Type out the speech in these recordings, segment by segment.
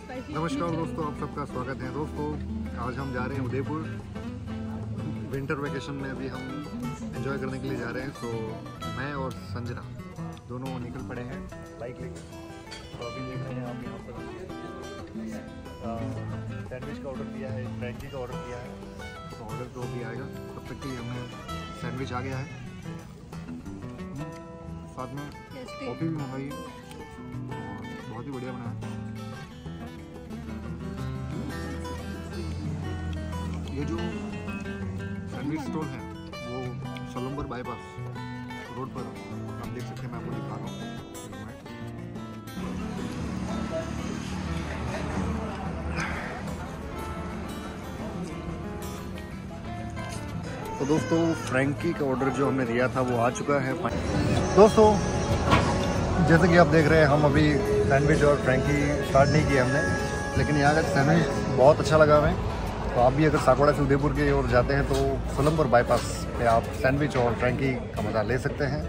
नमस्कार दोस्तों, आप सबका स्वागत है। दोस्तों आज हम जा रहे हैं उदयपुर। विंटर वेकेशन में अभी हम एंजॉय करने के लिए जा रहे हैं। सो मैं और संजना दोनों निकल पड़े हैं बाइक लेकर। तो अभी देख रहे हैं आप यहाँ पर सैंडविच का ऑर्डर दिया है, फ्रैंकी का ऑर्डर दिया है। तो ऑर्डर जो भी आएगा तब तक के लिए हमें सैंडविच आ गया है, साथ में कॉफ़ी भी मंगाई है। बहुत ही बढ़िया बना है। ये जो सैंडविच स्टॉल है वो सोलंबर बाईपास रोड पर आप देख सकते हैं। मैं आपको दिखा रहा हूँ। तो दोस्तों फ्रैंकी का ऑर्डर जो हमने दिया था वो आ चुका है। दोस्तों जैसे कि आप देख रहे हैं, हम अभी सैंडविच और फ्रैंकी स्टार्ट नहीं किया हमने, लेकिन यहाँ का सैंडविच बहुत अच्छा लगा हमें। तो आप भी अगर साकोड़ा से उदयपुर की ओर जाते हैं तो सोलंबर बाईपास पे आप सैंडविच और फ्रैंकी का मज़ा ले सकते हैं।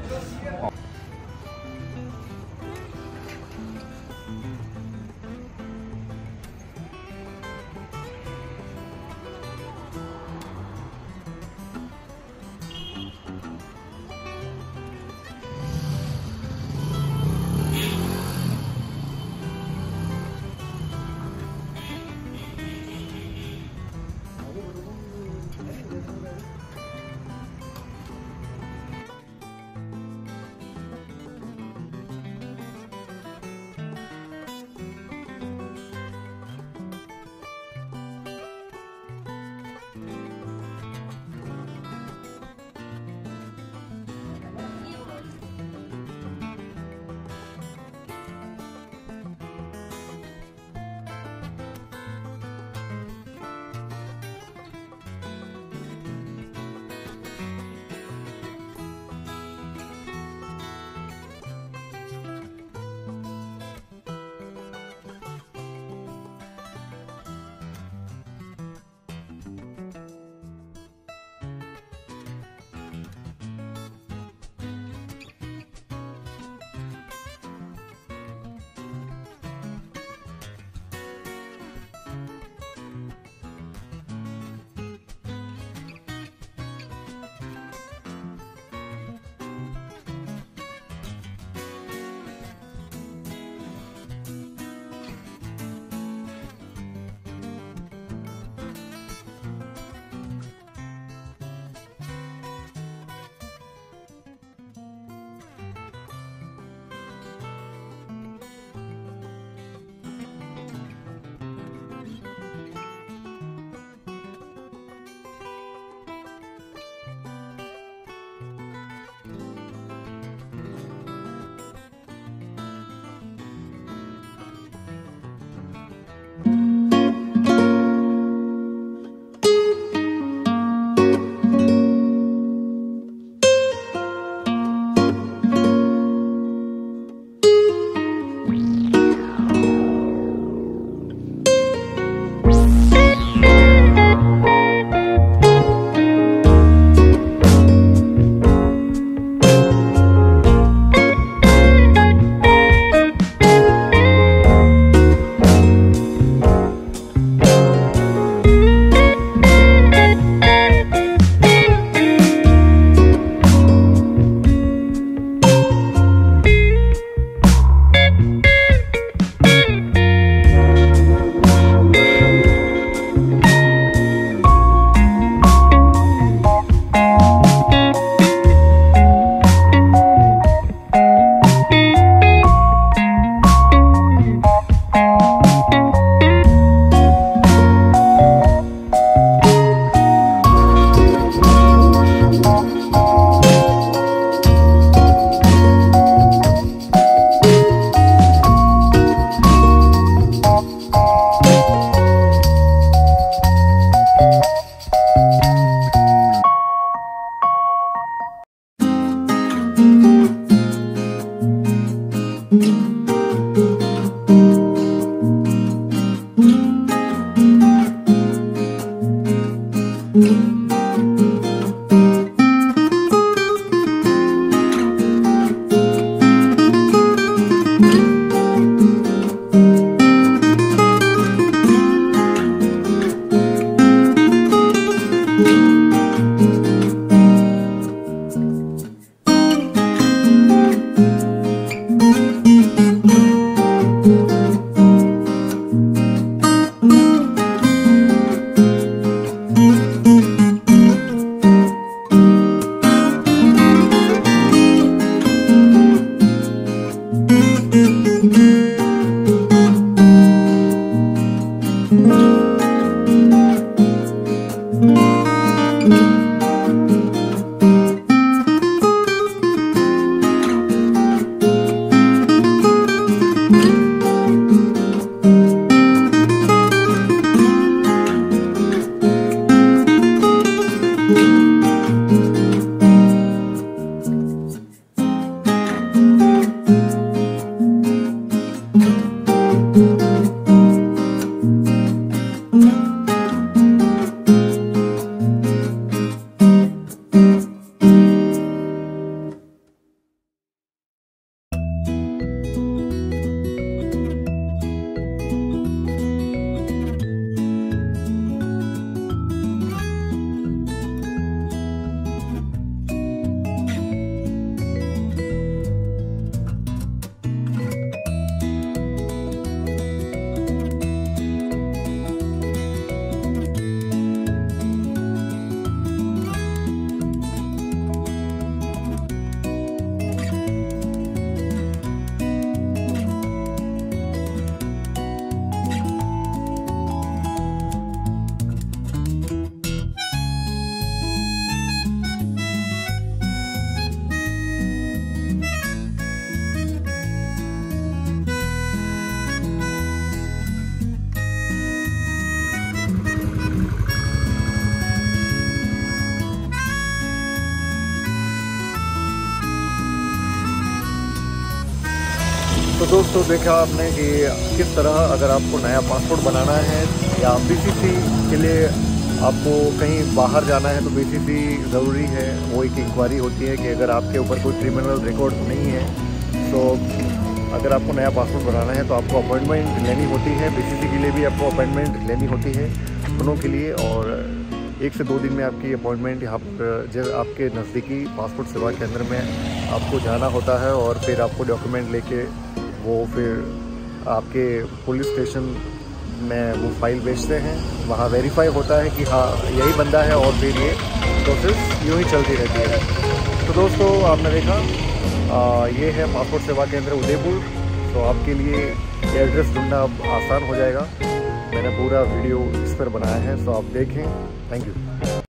दोस्तों देखा आपने कि किस तरह अगर आपको नया पासपोर्ट बनाना है या पीसीसी के लिए आपको कहीं बाहर जाना है तो पीसीसी ज़रूरी है। वो एक इंक्वायरी होती है कि अगर आपके ऊपर कोई क्रिमिनल रिकॉर्ड नहीं है तो अगर आपको नया पासपोर्ट बनाना है तो आपको अपॉइंटमेंट लेनी होती है। पीसीसी के लिए भी आपको अपॉइंटमेंट लेनी होती है दोनों के लिए, और 1 से 2 दिन में आपकी अपॉइंटमेंट यहाँ पर जब आपके नज़दीकी पासपोर्ट सेवा केंद्र में आपको जाना होता है और फिर आपको डॉक्यूमेंट लेके वो फिर आपके पुलिस स्टेशन में वो फाइल भेजते हैं। वहाँ वेरीफाई होता है कि हाँ यही बंदा है और फिर ये प्रोसेस यूँ ही चलती रहती है। तो दोस्तों आपने देखा ये है पासपोर्ट सेवा केंद्र उदयपुर। तो आपके लिए ये एड्रेस ढूंढना अब आसान हो जाएगा। मैंने पूरा वीडियो इस पर बनाया है, तो आप देखें। Thank you.